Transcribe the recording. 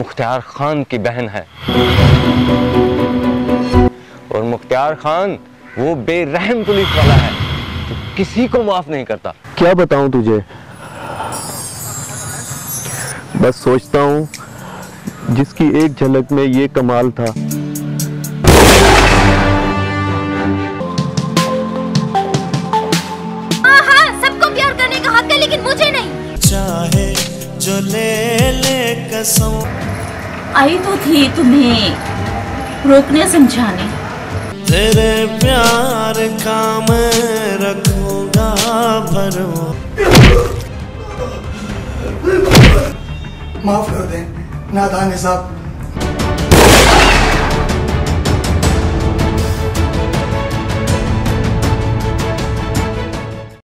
मुख्तियार खान की बहन है, और मुख्तियार खान वो बेरहम पुलिस वाला है जो किसी को माफ नहीं करता। क्या बताऊं तुझे, बस सोचता हूं जिसकी एक झलक में ये कमाल था। हाँ, सबको प्यार करने का हक है, लेकिन मुझे नहीं। चाहे जो ले ले कसम। आई तो थी तुम्हें रोकने समझाने। तेरे प्यार का मैं रखूंगा भरपूर। माफ कर दें नादान साहब,